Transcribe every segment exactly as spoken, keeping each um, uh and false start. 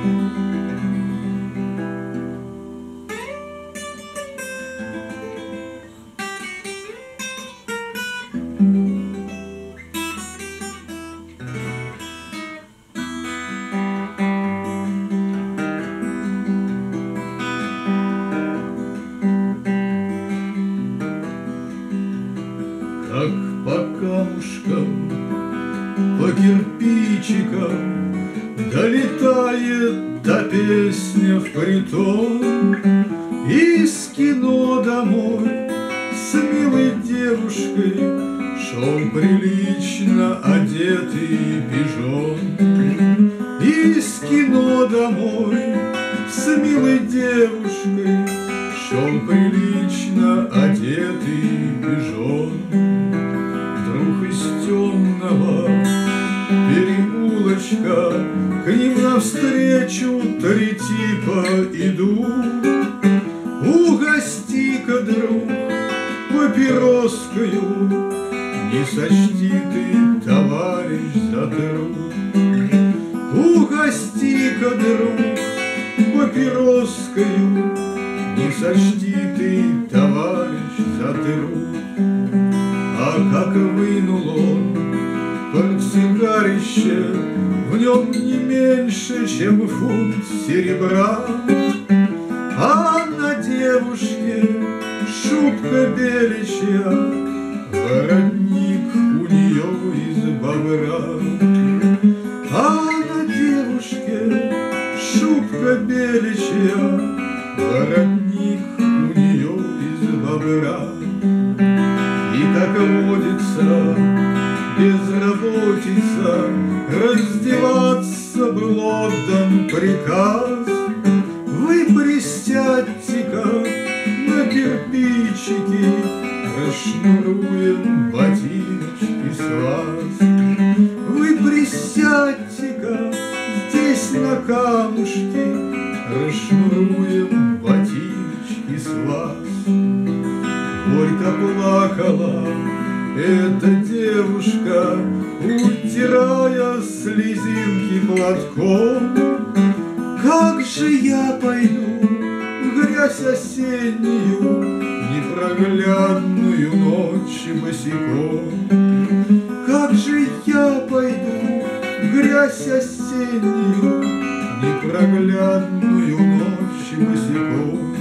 Как по камушкам, по кирпичикам долетает та песня в притон. Из кино домой с милой девушкой шел прилично одетый пижон. Из кино домой с милой девушкой шел прилично одетый пижон. Вдруг из темного переулочка к ним навстречу три типа идут. Угости-ка, друг, папироскою, не сочти ты, товарищ, за труд. Угости-ка, друг, папироскою, не сочти ты, товарищ, за труд. А как вынул он портсигарище, в нем не меньше, чем фунт серебра. А на девушке шубка беличья, воротник у нее из бобра. А на девушке шубка беличья, воротник у нее из бобра. И как водится, безработица, раздеваться был отдан приказ. Вы присядьте-ка на кирпичики, расшнуруем ботиночки с вас. Вы присядьте-ка здесь на камушке, расшнуруем ботиночки с вас. Горько плакала эта девушка, утирая слезинки платком. Как же я пойду в грязь осеннюю, непроглядную ночь босиком? Как же я пойду в грязь осеннюю, непроглядную ночь босиком?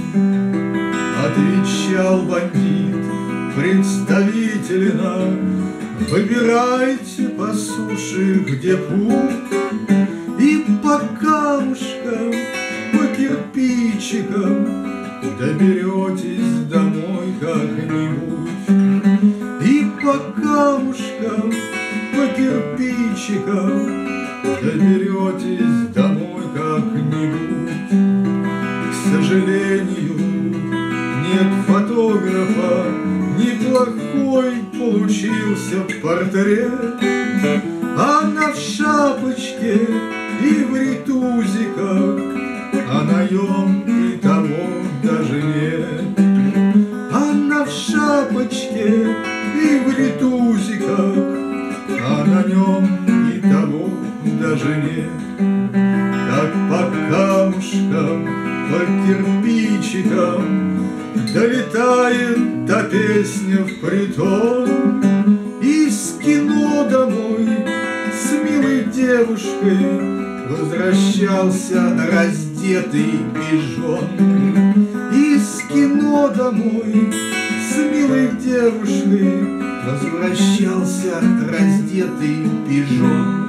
Отвечал бандит представительно: выбирайте по суше, где путь, и по камушкам, по кирпичикам доберетесь домой как-нибудь. И по камушкам, по кирпичикам доберетесь домой как-нибудь. К сожалению, нет фотографа, неплохой получился портрет. Она в шапочке и в ритузиках, а наем и того даже нет. Она в шапочке и в ритузиках, а на нем и того даже нет. Как по камушкам, по кирпичикам долетает та песня в притон. Из кино домой с милой девушкой возвращался раздетый пижон. Из кино домой с милой девушкой возвращался раздетый пижон.